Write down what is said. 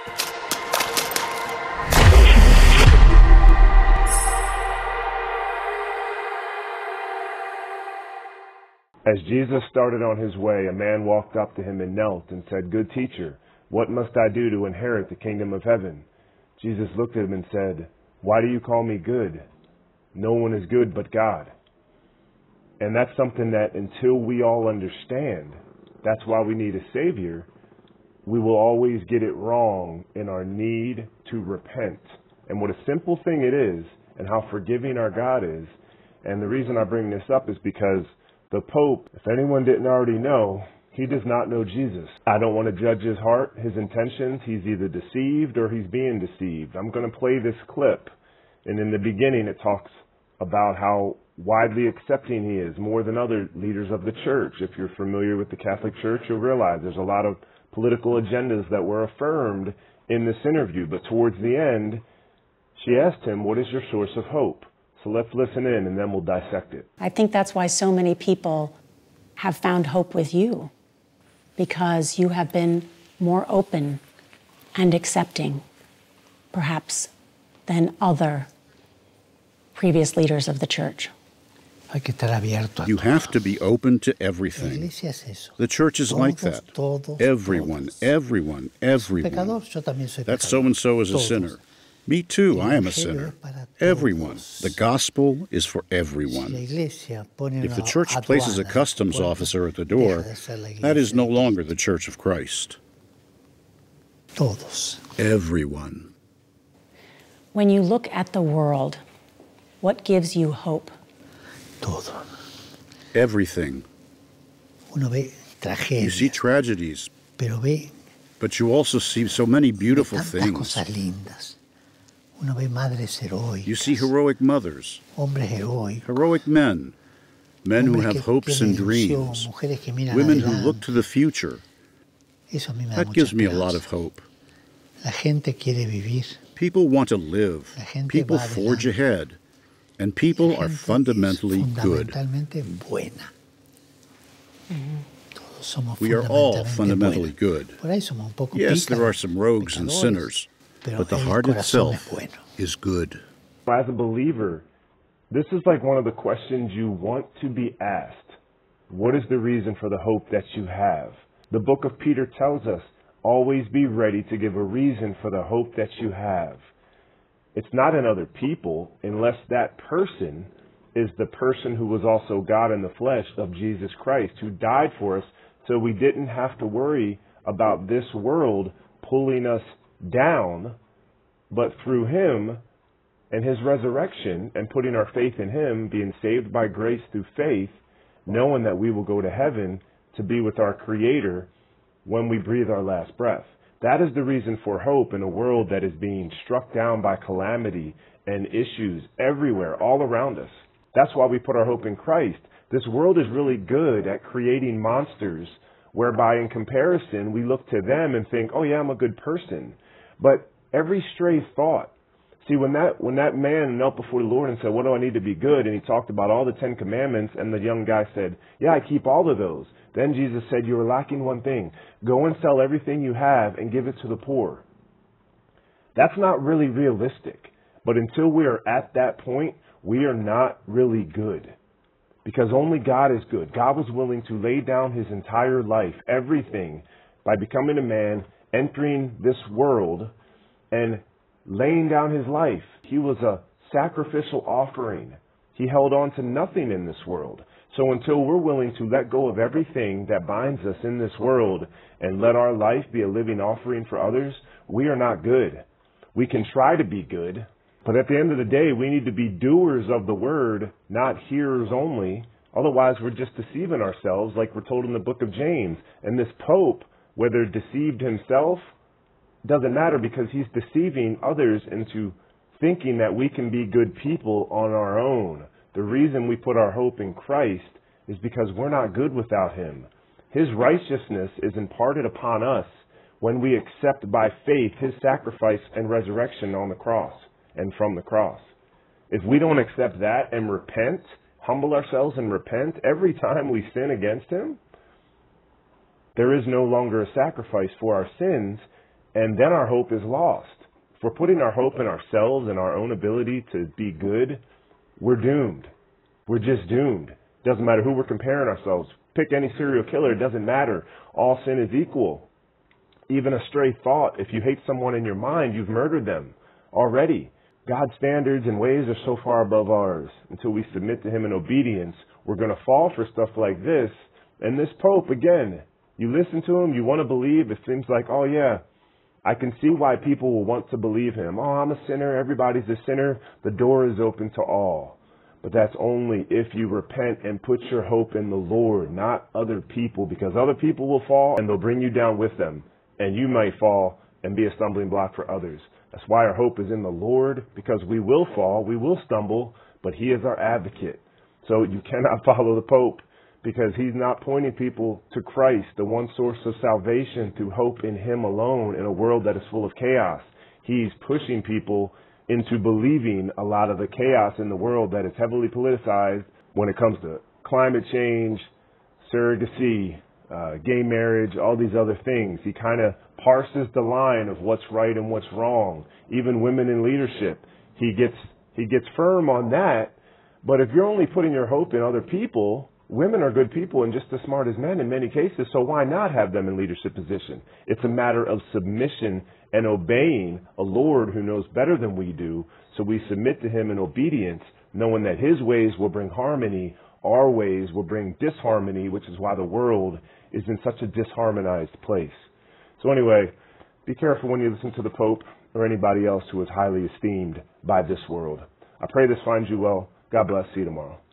As Jesus started on his way, a man walked up to him and knelt and said, "Good teacher, what must I do to inherit the kingdom of heaven?" Jesus looked at him and said, "Why do you call me good? No one is good but God." And that's something that until we all understand, that's why we need a Savior, we will always get it wrong in our need to repent. And what a simple thing it is, and how forgiving our God is. And the reason I bring this up is because the Pope, if anyone didn't already know, he does not know Jesus. I don't want to judge his heart, his intentions. He's either deceived or he's being deceived. I'm going to play this clip. And in the beginning, it talks about how widely accepting he is, more than other leaders of the church. If you're familiar with the Catholic Church, you'll realize there's a lot of political agendas that were affirmed in this interview. But towards the end, she asked him, "What is your source of hope?" So let's listen in and then we'll dissect it. I think that's why so many people have found hope with you, because you have been more open and accepting, perhaps, than other previous leaders of the church. You have to be open to everything. The church is like that. Everyone. That so-and-so is a sinner. Me too, I am a sinner. Everyone. The gospel is for everyone. If the church places a customs officer at the door, that is no longer the Church of Christ. Everyone. When you look at the world, what gives you hope? Everything. You see tragedies, but you also see so many beautiful things. You see heroic mothers, heroic men, men who have hopes and dreams, women who look to the future. That gives me a lot of hope. People want to live, people forge ahead, and people are fundamentally good. We are all fundamentally good. Yes, there are some rogues and sinners, but the heart itself is good. As a believer, this is like one of the questions you want to be asked. What is the reason for the hope that you have? The book of Peter tells us, always be ready to give a reason for the hope that you have. It's not in other people unless that person is the person who was also God in the flesh of Jesus Christ, who died for us so we didn't have to worry about this world pulling us down, but through him and his resurrection and putting our faith in him, being saved by grace through faith, knowing that we will go to heaven to be with our Creator when we breathe our last breath. That is the reason for hope in a world that is being struck down by calamity and issues everywhere, all around us. That's why we put our hope in Christ. This world is really good at creating monsters, whereby in comparison we look to them and think, oh yeah, I'm a good person. But every stray thought, see, when that man knelt before the Lord and said, what do I need to be good? And he talked about all the 10 commandments, and the young guy said, yeah, I keep all of those. Then Jesus said, you are lacking one thing. Go and sell everything you have and give it to the poor. That's not really realistic. But until we are at that point, we are not really good. Because only God is good. God was willing to lay down his entire life, everything, by becoming a man, entering this world, and laying down his life. He was a sacrificial offering. He held on to nothing in this world. So until we're willing to let go of everything that binds us in this world and let our life be a living offering for others, we are not good. We can try to be good, but at the end of the day, we need to be doers of the word, not hearers only. Otherwise, we're just deceiving ourselves like we're told in the book of James. And this Pope, whether deceived himself, doesn't matter, because he's deceiving others into thinking that we can be good people on our own. The reason we put our hope in Christ is because we're not good without him. His righteousness is imparted upon us when we accept by faith his sacrifice and resurrection on the cross and from the cross. If we don't accept that and repent, humble ourselves and repent every time we sin against him, there is no longer a sacrifice for our sins, and then our hope is lost. If we're putting our hope in ourselves and our own ability to be good, we're doomed. We're just doomed. Doesn't matter who we're comparing ourselves. Pick any serial killer, it doesn't matter. All sin is equal. Even a stray thought, if you hate someone in your mind, you've murdered them already. God's standards and ways are so far above ours. Until we submit to him in obedience, we're going to fall for stuff like this. And this Pope, again, you listen to him, you want to believe, it seems like, oh yeah, I can see why people will want to believe him. Oh, I'm a sinner, everybody's a sinner, the door is open to all. But that's only if you repent and put your hope in the Lord, not other people, because other people will fall and they'll bring you down with them. And you might fall and be a stumbling block for others. That's why our hope is in the Lord, because we will fall, we will stumble, but he is our advocate. So you cannot follow the Pope, because he's not pointing people to Christ, the one source of salvation, through hope in him alone in a world that is full of chaos. He's pushing people into believing a lot of the chaos in the world that is heavily politicized when it comes to climate change, surrogacy, gay marriage, all these other things. He kind of parses the line of what's right and what's wrong. Even women in leadership, he gets firm on that. But if you're only putting your hope in other people, women are good people and just as smart as men in many cases, so why not have them in leadership position? It's a matter of submission and obeying a Lord who knows better than we do, so we submit to him in obedience, knowing that his ways will bring harmony, our ways will bring disharmony, which is why the world is in such a disharmonized place. So anyway, be careful when you listen to the Pope or anybody else who is highly esteemed by this world. I pray this finds you well. God bless. See you tomorrow.